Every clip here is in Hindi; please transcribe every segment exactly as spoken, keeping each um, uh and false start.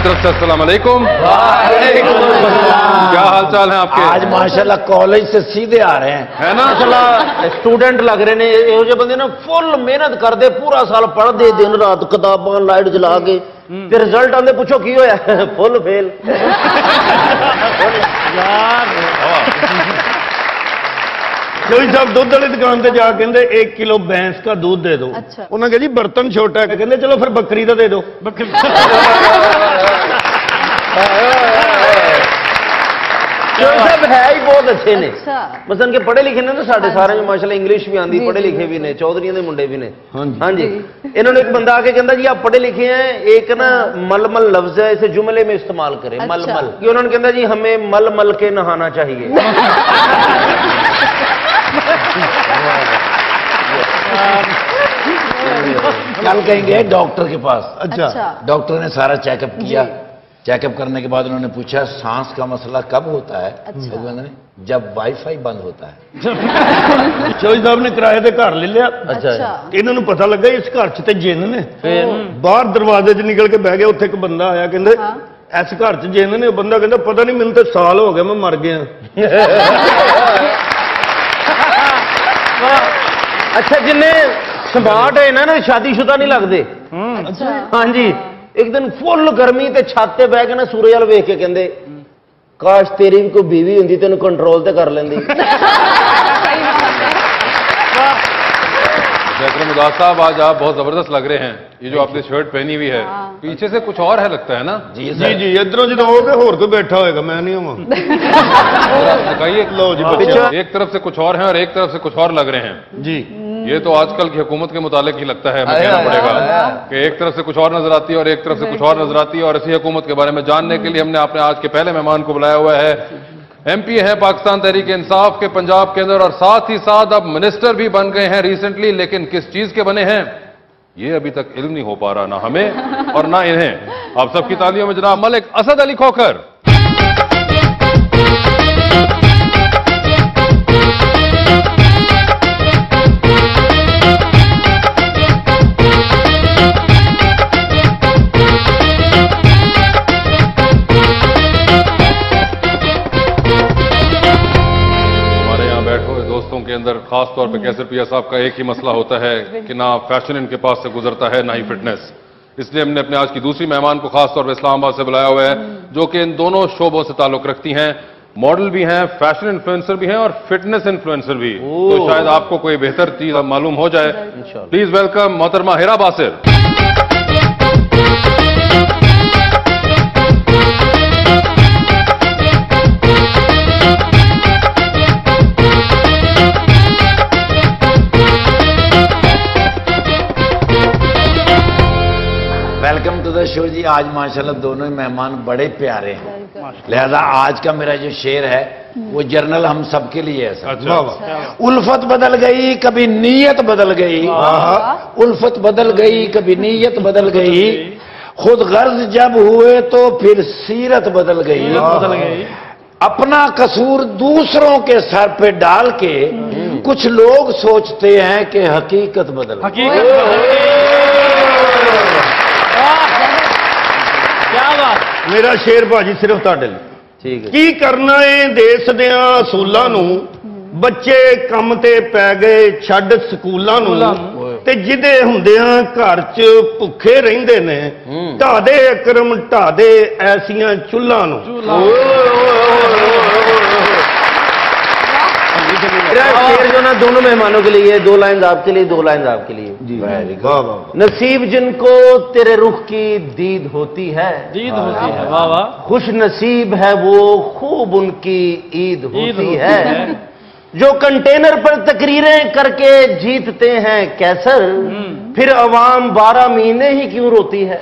तरफ से अस्सलाम वालेकुम। क्या हाल चाल है आपके? आज माशाल्लाह कॉलेज से सीधे आ रहे हैं, है ना? माशाल्लाह स्टूडेंट लग रहे ने, ਇਹੋ ਜਿਹੇ ਬੰਦੇ ਨਾ ਫੁੱਲ ਮਿਹਨਤ ਕਰਦੇ, ਪੂਰਾ ਸਾਲ ਪੜ੍ਹਦੇ, ਦਿਨ ਰਾਤ ਕਿਤਾਬਾਂ ਲਾਈਟ ਜਲਾ ਕੇ, ਤੇ ਰਿਜ਼ਲਟ ਆਉਂਦੇ, ਪੁੱਛੋ ਕੀ ਹੋਇਆ? ਫੁੱਲ ਫੇਲ ਯਾਰ। कोई साहब दूध वाली दुकान पे जा कहते एक किलो भैंस का दूध दे दो। अच्छा। उन्होंने कहा जी बर्तन छोटा है, कहते चलो फिर बकरी का दे दो। बकरी सब है ही बहुत अच्छे ने, मसलन के पढ़े लिखे ने ना, साढ़े सारे माशाल्लाह इंग्लिश भी आती, पढ़े लिखे भी ने, चौधरी के मुंडे भी ने। हाँ जी। इन्होंने एक बंदा आके कहता जी आप पढ़े लिखे हैं, एक ना मलमल लफ्ज है, इसे जुमले में इस्तेमाल करें। अच्छा। मलमल कि उन्होंने कहता जी हमें मल मल के नहाना चाहिए। कल कहेंगे डॉक्टर के पास। अच्छा। डॉक्टर ने सारा चेकअप किया, चेकअप करने के बाद उन्होंने पूछा सांस का मसला कब होता है? अच्छा। तो उन्होंने जब वाईफाई बंद होता है। चौधरी साहब ने किराए पे घर ले लिया। अच्छा। इन्होंने पता लगा इस घर च ते जिन ने, बाहर दरवाजे च निकल के बह गए, उत्थे एक बंदा आया, कहंदे इस घर च जिन ने। बंदा कहंदा पता नहीं, मैनूं तो साल हो गया, मैं मर गया। अच्छा, जिन्हें स्मार्ट है ना, शादीशुदा नहीं लगते। हाँ जी। एक दिन फुल गर्मी ते छत ते बह के ना सूरज वाल वेख के कहंदे काश तेरी भी कोई बीवी हुंदी, तेनू कंट्रोल ते कर लेंदी। अकरम उदास साहब, आज आप बहुत जबरदस्त लग रहे हैं। ये जो आपने शर्ट पहनी हुई है, पीछे से कुछ और है लगता है ना? जी जी जी। इधरों जो होर कोई बैठा होगा, मैं नहीं हूँ। बताइए। लो जी, एक तरफ से कुछ और है और एक तरफ से कुछ और लग रहे हैं जी। ये तो आजकल की हुकूमत के मुतालिक ही लगता है, हमें कहना पड़ेगा कि एक तरफ से कुछ और नजर आती है और एक तरफ से कुछ और नजर आती है। और इसी हुकूमत के बारे में जानने के लिए हमने अपने आज के पहले मेहमान को बुलाया हुआ है। एमपी है पाकिस्तान तहरीक इंसाफ के पंजाब के अंदर, और साथ ही साथ अब मिनिस्टर भी बन गए हैं रिसेंटली। लेकिन किस चीज के बने हैं ये अभी तक इल्म नहीं हो पा रहा, ना हमें और ना इन्हें। आप सबकी तालियों में जनाब मलिक असद अली खोखर। के अंदर खास तौर पे कैसर पिया साहब का एक ही मसला होता है कि ना फैशन इनके पास से गुजरता है, ना ही फिटनेस। इसलिए हमने अपने आज की दूसरी मेहमान को खास तौर पे इस्लामाबाद से बुलाया हुआ है, जो कि इन दोनों शोबों से ताल्लुक रखती हैं। मॉडल भी हैं, फैशन इन्फ्लुएंसर भी हैं और फिटनेस इन्फ्लुएंसर भी। तो शायद आपको कोई बेहतर चीज मालूम हो जाए। प्लीज वेलकम मोहतरमा Hira Basir. Welcome to the show ji. आज माशाल्लाह दोनों ही मेहमान बड़े प्यारे हैं, लिहाजा आज का मेरा जो शेर है वो जर्नल हम सबके लिए है सर। अच्छा। उल्फत बदल गई कभी नीयत बदल गई, उल्फत बदल गई कभी नीयत बदल गई, खुद गर्ज जब हुए तो फिर सीरत बदल गई, बदल गई। अपना कसूर दूसरों के सर पे डाल के कुछ लोग सोचते हैं कि हकीकत बदल गई। मेरा शेर भाजी सिर्फ तुहाडे लई। ठीक है। की करना है देश दे असूलां नूं, बच्चे कम ते पै गए छड्ड स्कूलां नूं, ते जिदे हुंदियां घर च भुखे रहिंदे ने, ढादे अकरम ढादे ऐसियां चुल्हां नूं। शेर जो ना दोनों मेहमानों के लिए, दो लाइन आपके लिए, दो लाइन आपके लिए। नसीब जिनको तेरे रुख की दीद होती है, दीद होती है, वाह वाह, खुश नसीब है वो खूब उनकी ईद होती है, जो कंटेनर पर तकरीरें करके जीतते हैं कैसर, फिर अवाम बारह महीने ही क्यों रोती है।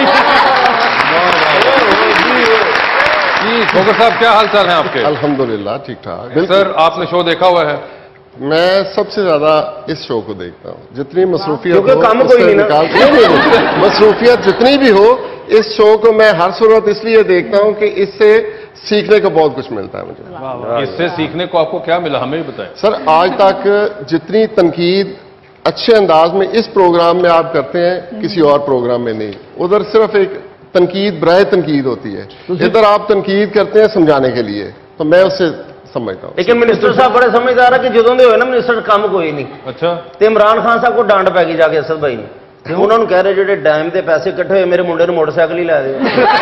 जी खोखर साहब, क्या हाल चाल है आपके? अल्हम्दुलिल्लाह ठीक ठाक। सर आपने शो देखा हुआ है? मैं सबसे ज्यादा इस शो को देखता हूँ, जितनी मसरूफियत हो काम कोई नहीं निकाल नहीं, मसरूफियत जितनी भी हो, इस शो को मैं हर सूरत इसलिए देखता हूँ कि इससे सीखने को बहुत कुछ मिलता है मुझे। इससे सीखने को आपको क्या मिला, हमें भी बताएं। सर आज तक जितनी तनकीद अच्छे अंदाज में इस प्रोग्राम में आप करते हैं, किसी और प्रोग्राम में नहीं। उधर सिर्फ एक तनकीद बराए तनकीद होती है, इधर आप तनकीद करते हैं समझाने के लिए, तो मैं उससे समझता हूं। लेकिन मिनिस्टर साहब बड़े समझदार है कि जो दे होए ना मिनिस्टर काम कोई नहीं। अच्छा, ਤੇ ਇਮਰਾਨ ਖਾਨ ਸਾਹਿਬ ਕੋ ਡਾਂਡ ਪੈ ਗਈ ਜਾ ਕੇ ਅਸਦ ਭਾਈ ਨੇ, ਉਹਨਾਂ ਨੂੰ ਕਹਿ ਰਹੇ ਜਿਹੜੇ ਡੈਮ ਦੇ ਪੈਸੇ ਇਕੱਠੇ ਹੋਏ ਮੇਰੇ ਮੁੰਡੇ ਨੂੰ ਮੋਟਰਸਾਈਕਲ ਹੀ ਲੈ ਦਿਓ।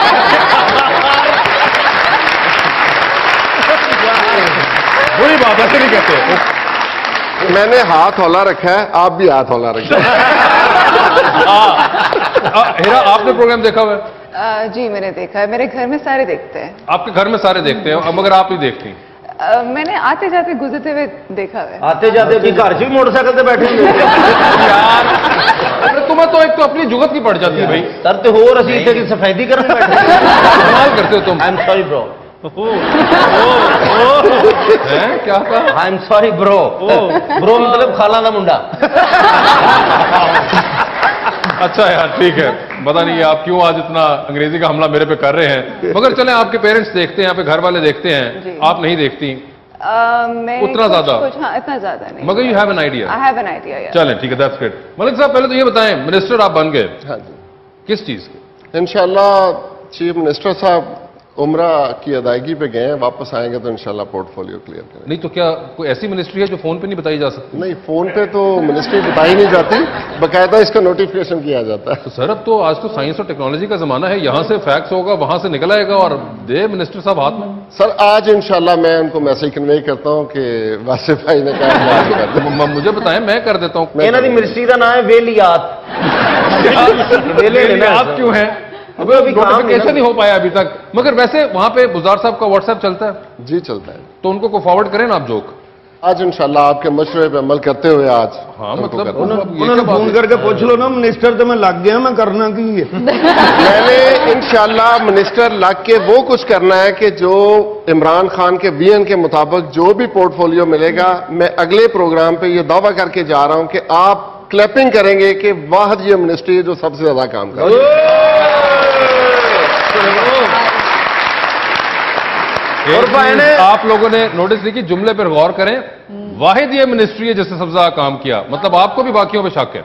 बुरी बात ऐसे नहीं कहते। मैंने हाथ हौला रखा है, आप भी हाथ हौला रखा है। हीरा, आपने प्रोग्राम देखा हुआ है? आ, जी मैंने देखा है, मेरे घर में सारे देखते हैं। आपके घर में सारे देखते हैं, मगर आप नहीं देखती? आ, मैंने आते जाते गुजरते हुए देखा है। आते जाते भी घर से भी मोटरसाइकिल से बैठे यार तुम्हें तो एक तो अपनी जुगत की पड़ जाती है भाई। सर तो होर असली इतने की सफेदी करने बैठे कमाल करते हो तुम। I am sorry bro. हैं क्या कहा? I am sorry bro. Bro मतलब खाला का मुंडा। अच्छा यार ठीक है, पता नहीं आप क्यों आज इतना अंग्रेजी का हमला मेरे पे कर रहे हैं, मगर चले आपके पेरेंट्स देखते हैं, यहाँ पे घर वाले देखते हैं, आप नहीं देखती? आ, मैं उतना ज्यादा? हाँ, इतना ज्यादा नहीं, मगर you have an idea? I have an idea. चलें ठीक है, दैट्स ग्रेट। मलिक साहब पहले तो ये बताएं, मिनिस्टर आप बन गए, हाँ जी, किस चीज के? इंशाल्लाह चीफ मिनिस्टर साहब उम्रा की अदायगी पे गए हैं, वापस आएंगे तो इंशाल्लाह पोर्टफोलियो क्लियर करेंगे। नहीं तो क्या कोई ऐसी मिनिस्ट्री है जो फोन पे नहीं बताई जा सकती? नहीं, फोन पे तो मिनिस्ट्री बताई नहीं जाती, बकायदा इसका नोटिफिकेशन किया जाता है। तो सर अब तो आज तो साइंस और टेक्नोलॉजी का जमाना है, यहाँ से फैक्स होगा, वहां से निकल आएगा और दे मिनिस्टर साहब हाथ में। सर आज इंशाल्लाह मैं उनको मैसेज कन्वे करता हूँ कि वासिफ भाई ने कहा मुझे बताएं, मैं कर देता हूँ। इन्हों की मिनिस्ट्री का नाम है वेलियात। वेलियात क्यों है? अभी नोटिफिकेशन नहीं हो पाया अभी तक, मगर वैसे वहां पे गुजार साहब का व्हाट्सएप चलता है? जी चलता है। तो उनको को फॉरवर्ड करें ना आप जोक। आज इंशाल्लाह आपके मशवरे पे अमल करते हुए आज हाँ मतलब उन्होंने फोन करके पूछ लो ना, मिनिस्टर तो मैं लग गया, मैं करना की है। मैंने इंशाल्लाह मिनिस्टर लग के वो कुछ करना है कि जो इमरान खान के वीएन के मुताबिक जो भी पोर्टफोलियो मिलेगा, मैं अगले प्रोग्राम पे ये दावा करके जा रहा हूं कि आप क्लैपिंग करेंगे कि वाह ये मिनिस्ट्री है जो सबसे ज्यादा काम कर रही है। और आप लोगों ने नोटिस दी कि जुमले पर गौर करें, वाहिद ये मिनिस्ट्री है जिसने सबसे ज्यादा काम किया, मतलब आपको भी बाकियों पे शक है?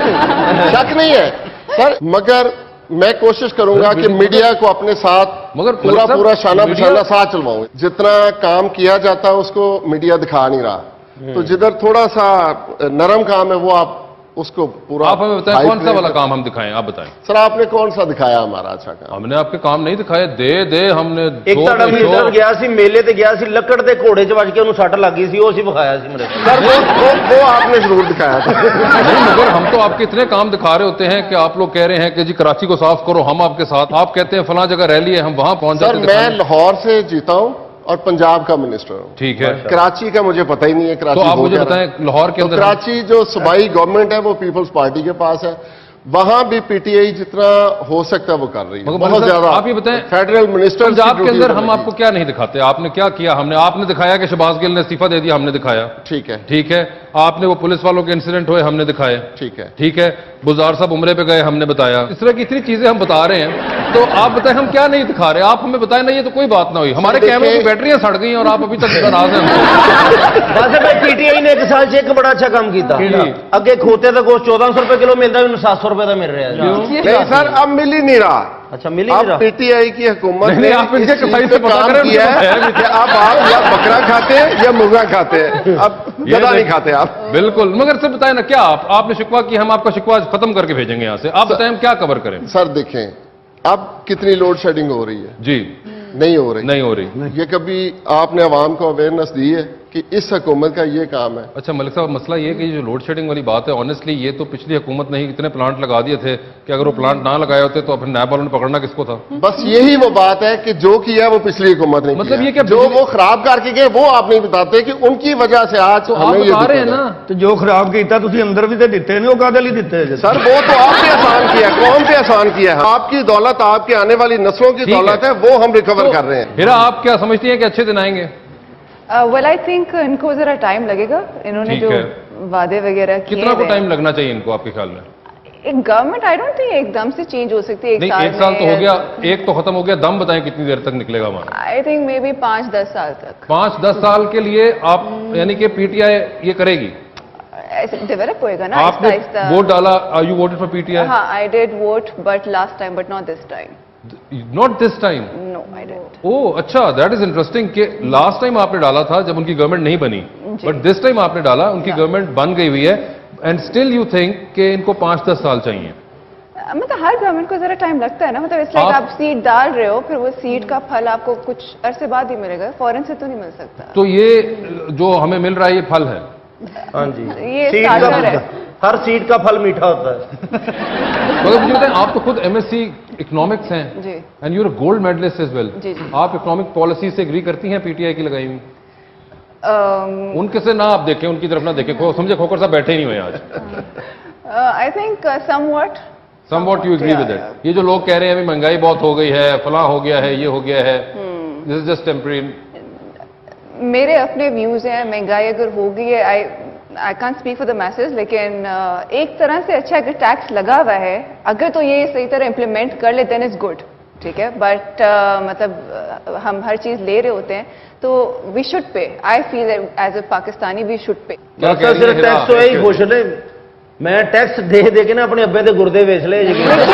शक नहीं है सर, मगर मैं कोशिश करूंगा कि मीडिया को अपने साथ मगर पूरा पूरा शाना बिशाना साथ चलवाऊं। जितना काम किया जाता है उसको मीडिया दिखा नहीं रहा, तो जिधर थोड़ा सा नरम काम है वो आप उसको पूरा। आप हमें बताएं कौन सा वाला काम हम दिखाएं, आप बताएं। सर आपने कौन सा दिखाया हमारा अच्छा काम? हमने आपके काम नहीं दिखाए, दे दे हमने एक ਤੁਹਾਡਾ ਮਿਨਿਸਟਰ ਗਿਆ ਸੀ मेले ਤੇ ਗਿਆ ਸੀ, ਲੱਕੜ ਦੇ ਘੋੜੇ 'ਚ ਵੱਜ ਕੇ ਉਹਨੂੰ ਸੱਟ ਲੱਗੀ ਸੀ, ਉਹ ਸੀ ਵਿਖਾਇਆ ਸੀ ਮੇਰੇ सर वो, वो, वो आपने जरूर दिखाया था। नहीं मगर हम तो आपके इतने काम दिखा रहे होते हैं कि आप लोग कह रहे हैं कि जी कराची को साफ करो, हम आपके साथ, आप कहते हैं फलां जगह रैली है, हम वहां पहुंच जाते हैं। सर मैं लाहौर से जीता हूं और पंजाब का मिनिस्टर हूं। ठीक है, कराची का मुझे पता ही नहीं है। कराची तो आप मुझे बताएं लाहौर के अंदर। तो कराची जो सूबाई गवर्नमेंट है वो पीपल्स पार्टी के पास है, वहां भी पीटीआई जितना हो सकता है वो कर रही है, बहुत ज्यादा। आप ये बताएं फेडरल मिनिस्टर पंजाब के अंदर हम आपको क्या नहीं दिखाते? आपने क्या किया? हमने आपने दिखाया कि शहबाज गिल ने इस्तीफा दे दिया, हमने दिखाया। ठीक है ठीक है, आपने वो पुलिस वालों के इंसिडेंट हुए, हमने दिखाए। ठीक है ठीक है, बुजार साहब उमरे पे गए, हमने बताया। इस तरह की इतनी चीजें हम बता रहे हैं, तो आप बताएं हम क्या नहीं दिखा रहे? आप हमें बताएं ना, ये तो कोई बात ना हुई, हमारे कैमरे की बैटरियां सड़ गई और आप अभी तक नाराज हैं। पीटीआई ने एक साल से एक बड़ा अच्छा काम किया, अगे खोते का गोश्त चौदह सौ रुपए किलो मिलता है, सात सौ रुपए का मिल रहा है। नहीं सर अब मिल ही नहीं रहा। अच्छा मिल ही नहीं रहा। पीटीआई की हुकूमत ने आप इनके कसाई से पता करें किया है कि अब आप या बकरा खाते हैं या मुर्गा खाते हैं, अब गधा नहीं खाते आप। बिल्कुल, मगर सर बताएं ना क्या आप आपने शिकवा की, हम आपका शिकवा खत्म करके भेजेंगे यहाँ से। आप बताएं हम क्या कवर करें? सर देखें अब कितनी लोड शेडिंग हो रही है। जी नहीं हो रही, नहीं हो रही। ये कभी आपने आवाम को अवेयरनेस दी है कि इस हुकूमत का ये काम है? अच्छा मलिक साहब, मसला ये कि जो लोड शेडिंग वाली बात है, ऑनेस्टली ये तो पिछली हुकूमत ने ही इतने प्लांट लगा दिए थे कि अगर वो प्लांट ना लगाए होते तो फिर नैब वालों ने पकड़ना किसको था? बस यही वो बात है कि जो किया वो पिछली हुकूमत ने मतलब किया। ये क्या जो वो खराब करके गए वो आप नहीं बताते कि उनकी वजह से आज तो आप बता रहे हैं ना। तो जो खराब किया तुम अंदर भी तो दिते ने, वो कादल ही दिते हैं सर। वो तो आपने आसान किया, कौन पे आसान किया है? आपकी दौलत, आपके आने वाली नस्लों की दौलत है, वो हम रिकवर कर रहे हैं। फिर आप क्या समझती हैं कि अच्छे दिन आएंगे? वेल आई थिंक इनको जरा टाइम लगेगा, इन्होंने जो वादे वगैरह किए। कितना को टाइम लगना चाहिए इनको आपके ख्याल में? एक गवर्नमेंट आई डोंट थिंक एकदम से चेंज हो सकती है। एक नहीं, साल एक साल तो हो गया, एक तो खत्म हो गया, दम बताएं कितनी देर तक निकलेगा हमारा? आई थिंक मे बी पांच दस साल तक। पांच दस साल के लिए आप यानी कि पीटीआई ये करेगी, डेवलप होएगा ना। आपने वोट डाला, यू वोटेड फॉर पीटीआई? हाँ I did vote, but last time, but not this time. Not this time? No I didn't. Oh अच्छा, दैट इज इंटरेस्टिंग कि लास्ट टाइम आपने डाला था जब उनकी गवर्नमेंट नहीं बनी, बट दिस टाइम आपने डाला, उनकी गवर्नमेंट बन गई हुई है, एंड स्टिल यू थिंक कि इनको पांच दस साल चाहिए? मतलब हर गवर्नमेंट को जरा टाइम लगता है ना, मतलब इसलिए आप, आप सीड डाल रहे हो, फिर वो सीड का फल आपको कुछ अरसे बाद ही मिलेगा, फौरन से तो नहीं मिल सकता। तो ये जो हमें मिल रहा है ये फल है? हाँ जी, ये स्टार्टर है। हर सीड का फल मीठा होता है। मगर मुझे बताएं, आप तो खुद एमएससी इकोनॉमिक्स हैं जी, and you are gold medalist as well, जी जी। आप इकोनॉमिक पॉलिसी से एग्री करती हैं पीटीआई की लगाई हुई? um, उनके से ना आप देखें, उनकी तरफ ना देखें, खो, समझे खोकर साहब बैठे नहीं हुए आज। I think somewhat somewhat you agree with it? ये जो लोग कह रहे हैं अभी महंगाई बहुत हो गई है, फलां हो गया है, ये हो गया है, दिस इज जस्ट टेम्परेरी। मेरे अपने व्यूज हैं, महंगाई अगर हो गई है, I I can't speak for the message, लेकिन uh, एक तरह से अच्छा अगर टैक्स लगा हुआ है, अगर तो ये सही तरह इम्प्लीमेंट कर ले देन इज गुड, ठीक है, बट uh, मतलब uh, हम हर चीज ले रहे होते हैं तो we should pay, I feel as a Pakistani we should pay. सिर्फ टैक्स तो यही खुश है, मैं टैक्स दे दे के ना अपने अब्बे के गुर्दे बेच ले।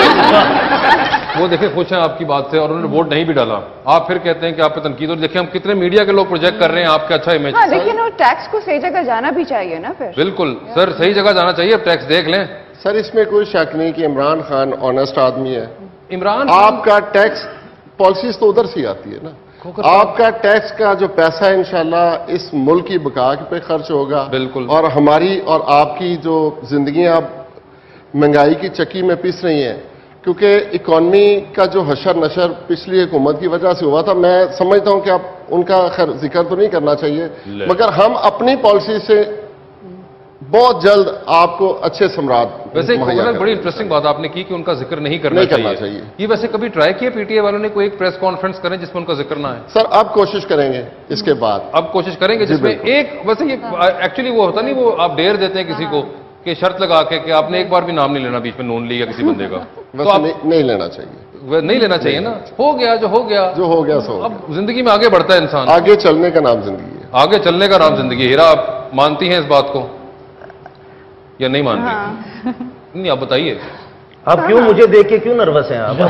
वो देखे खुश हैं आपकी बात से और उन्होंने वोट नहीं भी डाला, आप फिर कहते हैं कि आप पे तनकीद, और देखिए हम कितने मीडिया के लोग प्रोजेक्ट कर रहे हैं आपका अच्छा इमेज। हाँ, लेकिन वो टैक्स को सही जगह जाना भी चाहिए ना फिर। बिल्कुल सर, सही जगह जाना चाहिए, अब टैक्स देख लें। सर इसमें कोई शक नहीं कि इमरान खान ऑनेस्ट आदमी है। इमरान आपका टैक्स पॉलिसीज तो उधर से आती है ना, आपका टैक्स का जो पैसा है इंशाल्लाह इस मुल्क की बका पे खर्च होगा। बिल्कुल। और हमारी और आपकी जो जिंदगियां महंगाई की चक्की में पिस रही हैं, क्योंकि इकॉनमी का जो हशर नशर पिछली हुकूमत की वजह से हुआ था, मैं समझता हूं कि आप उनका खैर जिक्र तो नहीं करना चाहिए, मगर हम अपनी पॉलिसी से बहुत जल्द आपको अच्छे सम्राट। वैसे एक बड़ी इंटरेस्टिंग बात आपने की कि उनका जिक्र नहीं करना, नहीं चाहिए।, करना चाहिए। ये वैसे कभी ट्राई किया पीटीआई वालों ने कोई एक प्रेस कॉन्फ्रेंस करें जिसमें उनका जिक्र ना है? सर अब कोशिश करेंगे इसके बाद, अब कोशिश करेंगे जिसमें एक, वैसे ये एक्चुअली वो होता नहीं, वो आप डेयर देते हैं किसी को कि शर्त लगा के कि आपने एक बार भी नाम नहीं लेना बीच में नून ली या किसी बंदे का, तो आप नहीं, नहीं लेना चाहिए, नहीं लेना चाहिए ना, हो गया जो हो गया, जो हो गया सो। अब जिंदगी में आगे बढ़ता है इंसान, आगे चलने का नाम जिंदगी है, आगे चलने का नाम जिंदगी है। हीरा, आप मानती हैं इस बात को या नहीं मानती? हाँ। नहीं, आप बताइए। आप क्यों मुझे देख के क्यों नर्वस हैं आप?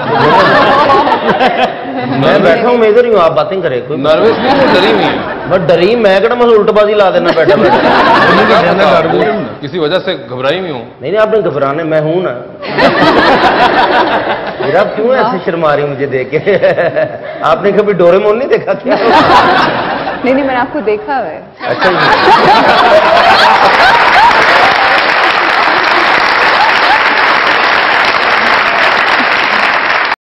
मैं बैठा हूँ, मेजर ही हूँ, आप बातें करें। कोई नर्वस नहीं, वो डरी हुई है। बस डरी मैं कहना, मैं उल्टबाजी ला देना बैठा बैठा। किसी वजह से घबराई हुई हूँ? नहीं नहीं, आपने घबराने, मैं हूं ना। मेरा क्यों ऐसे शर्मा रही मुझे देख के? आपने कभी डोरेमोन नहीं देखा क्या? नहीं नहीं, मैंने आपको देखा है। अच्छा।